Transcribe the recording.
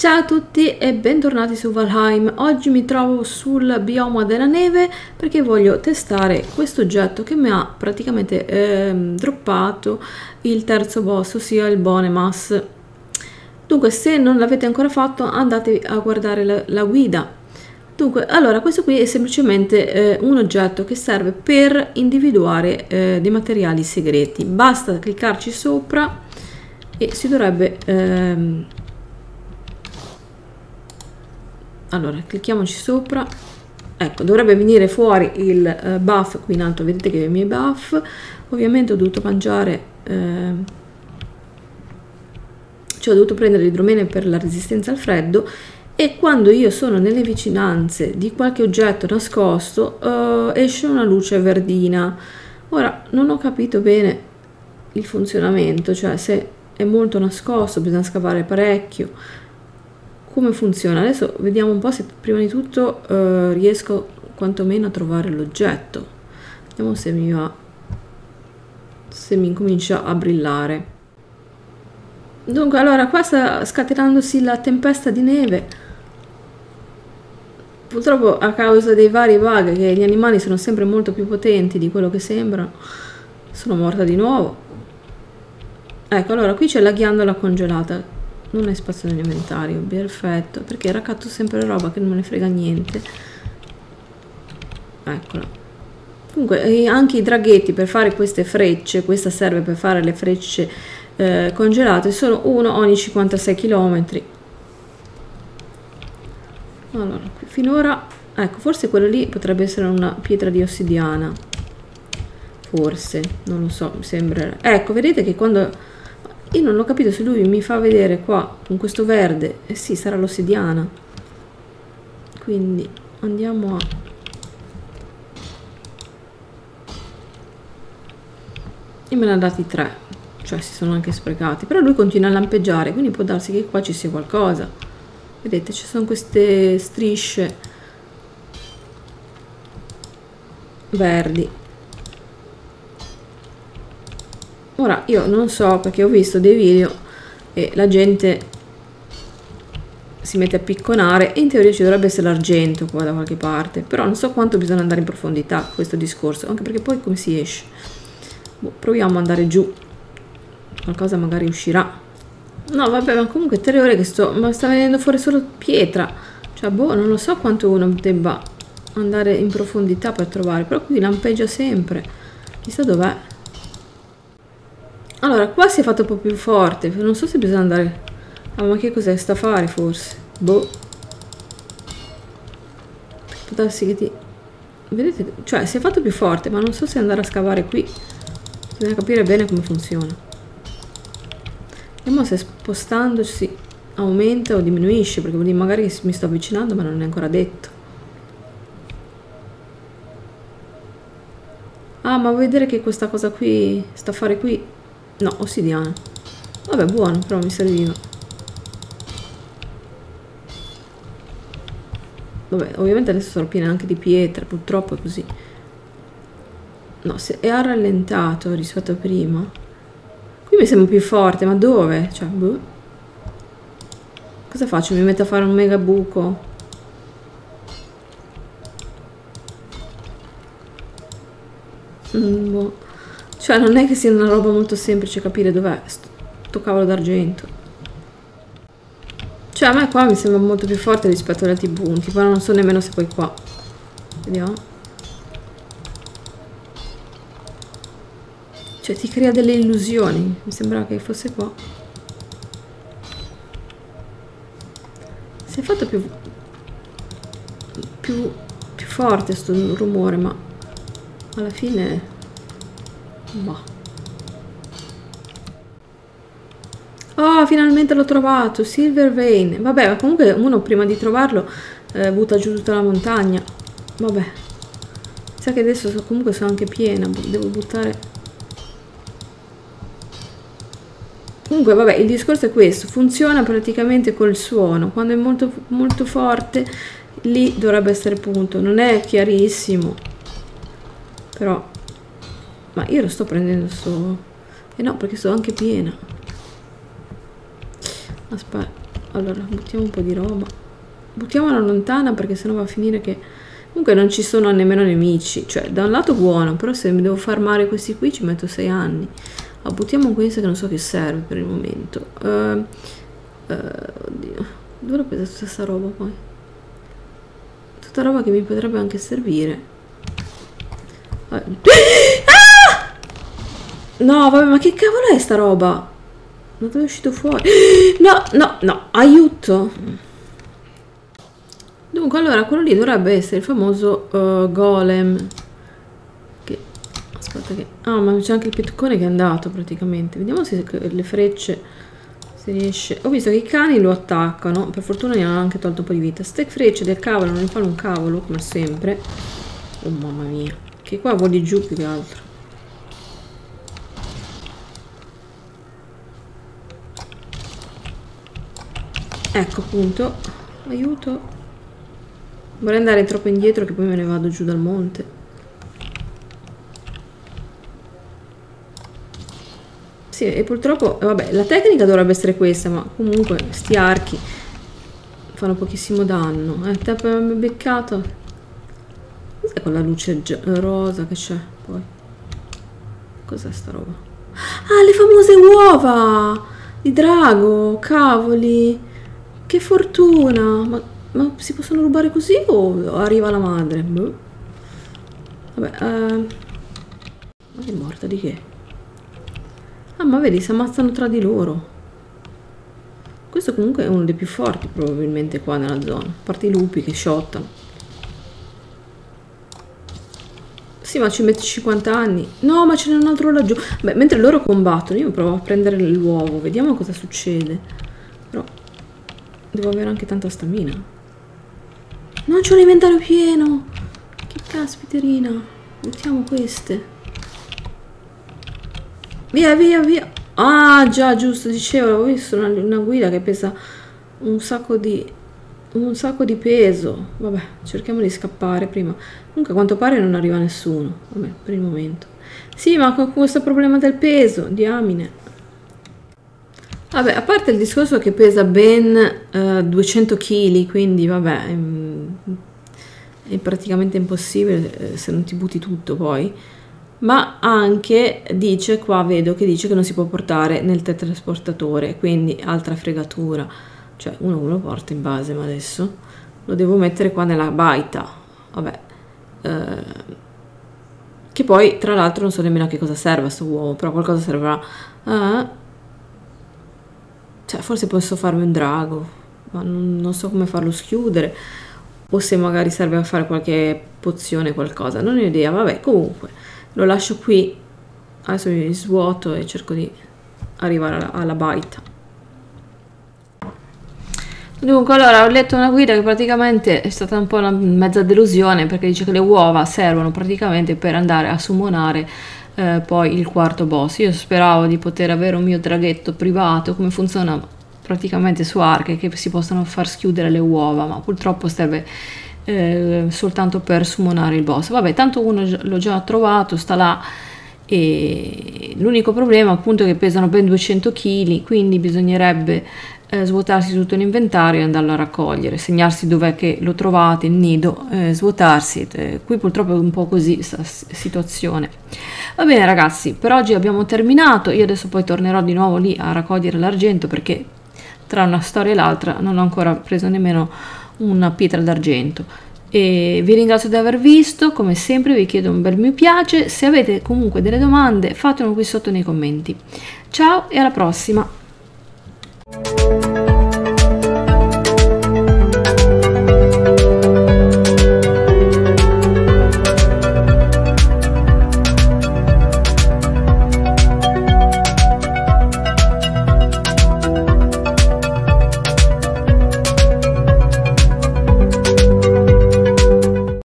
Ciao a tutti e bentornati su Valheim. Oggi mi trovo sul bioma della neve perché voglio testare questo oggetto che mi ha praticamente droppato il terzo boss, ossia il Bonemas. Dunque, se non l'avete ancora fatto, andate a guardare la guida. Dunque, allora, questo qui è semplicemente un oggetto che serve per individuare dei materiali segreti. Basta cliccarci sopra e si dovrebbe... allora, clicchiamoci sopra. Ecco, dovrebbe venire fuori il buff qui in alto, vedete che ho i miei buff. Ovviamente ho dovuto mangiare... cioè ho dovuto prendere l'idromene per la resistenza al freddo. E quando io sono nelle vicinanze di qualche oggetto nascosto esce una luce verdina. Ora non ho capito bene il funzionamento, cioè se è molto nascosto bisogna scavare parecchio, come funziona. Adesso vediamo un po' se prima di tutto riesco quantomeno a trovare l'oggetto. Vediamo se mi va, se mi incomincia a brillare. Dunque, allora qua sta scatenandosi la tempesta di neve. Purtroppo a causa dei vari bug, che gli animali sono sempre molto più potenti di quello che sembrano, sono morta di nuovo. Ecco, allora qui c'è la ghiandola congelata, non hai spazio nell'inventario, perfetto, perché raccatto sempre roba che non me ne frega niente. Eccola. Comunque anche i draghetti per fare queste frecce, questa serve per fare le frecce congelate, sono uno ogni 56 km. Allora, qui finora, ecco, forse quello lì potrebbe essere una pietra di ossidiana, forse, non lo so, mi sembra. Ecco, vedete che quando io non ho capito se lui mi fa vedere qua con questo verde, eh sì, sarà l'ossidiana. Quindi andiamo a... e me ne ha dati 3, cioè si sono anche sprecati, però lui continua a lampeggiare, quindi può darsi che qua ci sia qualcosa. Vedete, ci sono queste strisce verdi. Ora io non so, perché ho visto dei video e la gente si mette a picconare e in teoria ci dovrebbe essere l'argento qua da qualche parte, però non so quanto bisogna andare in profondità questo discorso, anche perché poi come si esce? Boh, proviamo ad andare giù, qualcosa magari uscirà. No vabbè, ma comunque 3 ore che sto, ma sta venendo fuori solo pietra, cioè boh, non lo so quanto uno debba andare in profondità per trovare, però qui lampeggia sempre, chissà dov'è. Allora qua si è fatto un po' più forte, non so se bisogna andare... ah, ma che cos'è sta a fare forse? Boh, può darsi che ti... vedete, cioè si è fatto più forte, ma non so se andare a scavare qui, bisogna capire bene come funziona. Vediamo se spostandosi aumenta o diminuisce, perché vuol dire magari mi sto avvicinando ma non è ancora detto. Ah, ma vuoi vedere che questa cosa qui sta a fare qui? No, ossidiana. Vabbè, buono, però mi serviva. Vabbè, ovviamente adesso sono piena anche di pietre, purtroppo è così. No, se è rallentato rispetto a prima. Qui mi sembra più forte, ma dove? Cioè, boh. Cosa faccio? Mi metto a fare un mega buco? Boh. Cioè, non è che sia una roba molto semplice capire dov'è sto cavolo d'argento. Cioè, a me qua mi sembra molto più forte rispetto agli altri punti, però non so nemmeno se poi qua. Vediamo. Cioè ti crea delle illusioni, mi sembrava che fosse qua. Si è fatto più forte sto rumore, ma alla fine... boh. Oh, finalmente l'ho trovato, Silver Vein. Vabbè, ma comunque uno prima di trovarlo butta giù tutta la montagna. Vabbè. Sa che adesso comunque sono anche piena, devo buttare... Comunque vabbè, il discorso è questo, funziona praticamente col suono, quando è molto, molto forte lì dovrebbe essere punto, non è chiarissimo, però, ma io lo sto prendendo no, perché sto anche piena, aspetta, allora buttiamo un po' di roba, buttiamola lontana perché sennò va a finire che comunque non ci sono nemmeno nemici, cioè da un lato buono, però se mi devo farmare questi qui ci metto 6 anni. Buttiamo questo che non so che serve per il momento. Oddio, dove l'ho presa tutta sta roba poi? Tutta roba che mi potrebbe anche servire. Ah! No, vabbè, ma che cavolo è sta roba? Ma dove è uscito fuori? No, no, no, aiuto! Dunque, allora, quello lì dovrebbe essere il famoso golem. Che... Aspetta che... Ah, ma c'è anche il piccone che è andato praticamente. Vediamo se le frecce si riesce. Ho visto che i cani lo attaccano. Per fortuna gli hanno anche tolto un po' di vita. Ste frecce del cavolo non ne fanno un cavolo, come sempre. Oh mamma mia. Che qua voli giù più che altro. Ecco appunto. Aiuto. Vorrei andare troppo indietro che poi me ne vado giù dal monte. Sì, e purtroppo, vabbè, la tecnica dovrebbe essere questa, ma comunque sti archi fanno pochissimo danno. Te abbiamo beccato. Cos'è quella luce rosa che c'è poi? Cos'è sta roba? Ah, le famose uova di drago, cavoli. Che fortuna. Ma si possono rubare così o arriva la madre? Boh. Vabbè, ma è morta di che? Ah, ma vedi, si ammazzano tra di loro. Questo comunque è uno dei più forti probabilmente qua nella zona. A parte i lupi che shottano. Sì, ma ci metti 50 anni. No, ma ce n'è un altro laggiù. Beh, mentre loro combattono, io provo a prendere l'uovo. Vediamo cosa succede. Però devo avere anche tanta stamina. Non c'ho l'inventario pieno. Che caspiterina. Mettiamo queste. Via, via, via. Ah, già, giusto, dicevo, avevo visto una guida che pesa un sacco di peso. Vabbè, cerchiamo di scappare prima. Comunque a quanto pare non arriva nessuno. Vabbè, per il momento. Sì, ma con questo problema del peso, diamine. Vabbè, a parte il discorso che pesa ben 200 kg, quindi vabbè, è praticamente impossibile se non ti butti tutto poi, ma anche dice, qua vedo che dice che non si può portare nel teletrasportatore, quindi altra fregatura, cioè uno lo porta in base, ma adesso lo devo mettere qua nella baita, vabbè, che poi tra l'altro non so nemmeno a che cosa serva sto uovo, però qualcosa servirà. Cioè, forse posso farmi un drago, ma non so come farlo schiudere, o se magari serve a fare qualche pozione, qualcosa, non ho idea. Vabbè, comunque lo lascio qui, adesso mi svuoto e cerco di arrivare alla baita. Dunque, allora ho letto una guida che praticamente è stata un po' una mezza delusione, perché dice che le uova servono praticamente per andare a summonare poi il quarto boss. Io speravo di poter avere un mio draghetto privato, come funziona praticamente su Ark, che si possono far schiudere le uova, ma purtroppo serve soltanto per summonare il boss. Vabbè, tanto uno l'ho già trovato, sta là, e l'unico problema appunto è che pesano ben 200 kg, quindi bisognerebbe svuotarsi tutto l'inventario e andarlo a raccogliere, segnarsi dov'è che lo trovate, il nido, svuotarsi. Qui purtroppo è un po' così questa situazione. Va bene ragazzi, per oggi abbiamo terminato. Io adesso poi tornerò di nuovo lì a raccogliere l'argento, perché tra una storia e l'altra non ho ancora preso nemmeno una pietra d'argento. E vi ringrazio di aver visto, come sempre vi chiedo un bel mi piace, se avete comunque delle domande fatelo qui sotto nei commenti. Ciao e alla prossima!